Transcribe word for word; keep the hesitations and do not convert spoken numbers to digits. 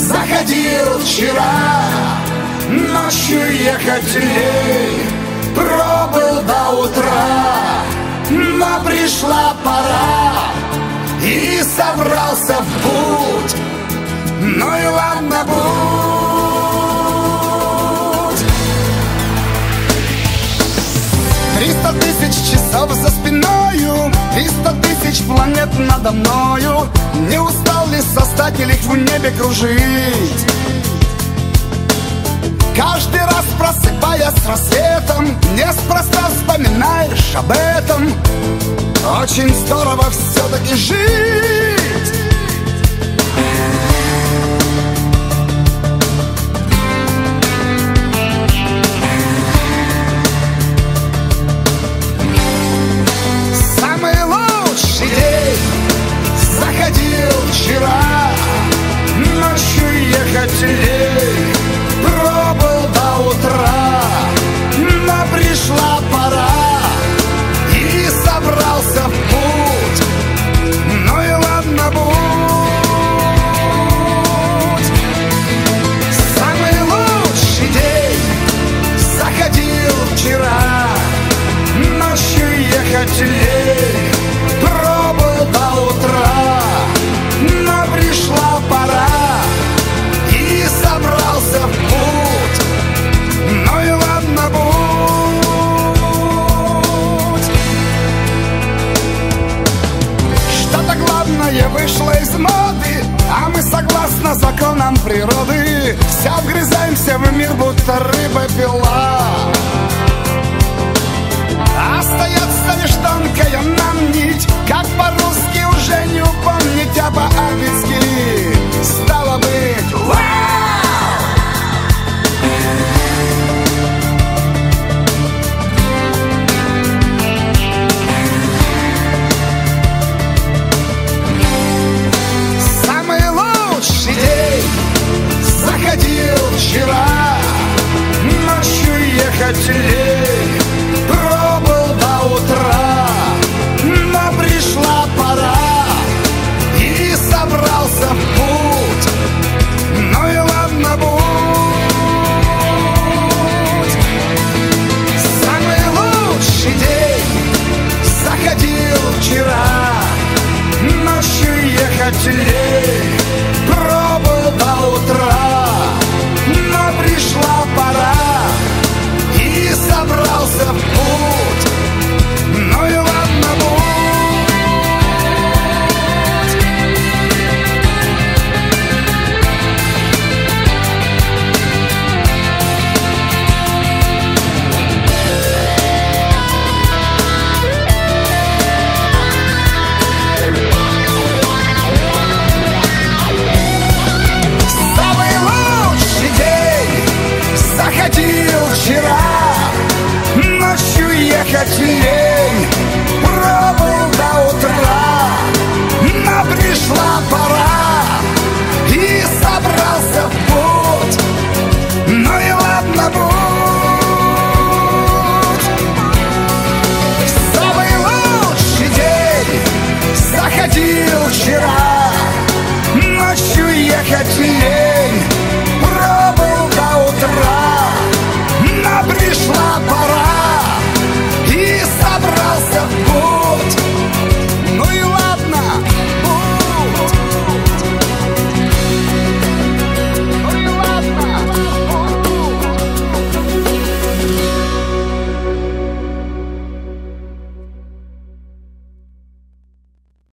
Заходил вчера, ночью ехать лень, пробыл до утра, но пришла пора, и собрался в путь. Ну и ладно, будь. Триста тысяч часов за спиною, триста тысяч планет надо мною. Не устал ли создатель их в небе кружить? Каждый раз просыпаясь с рассветом, неспроста вспоминаешь об этом. Очень здорово все-таки жить. Самый лучший день заходил вчера, ночью ехать лень, пробыл до утра, но пришла пора, и собрался в путь. Ну и ладно, будь. Самый лучший день заходил вчера, ночью ехать лень, пробыл до утра, но пришла пора, и собрался в путь. Ну и ладно, будь. Что-то главное вышло из моды, а мы согласно законам природы вся вгрызаемся в мир, будто рыба-пила. Остается лишь тонкая нам нить, как по-русски уже не упомнить, а по-английски стало быть вау! Самый лучший день заходил вчера, ночью ехать лень, пробыл до утра, но пришла пора, и собрался в путь. Ну и ладно, будь. Самый лучший день заходил вчера, ночью ехать лень, пробыл до утра, но пришла пора, и собрался в путь. Ну и ладно, будь. Самый лучший день заходил вчера, ночью ехать лень, пробыл до утра, но пришла пора, и собрался в путь. Ну и ладно, будь. Самый лучший день заходил вчера,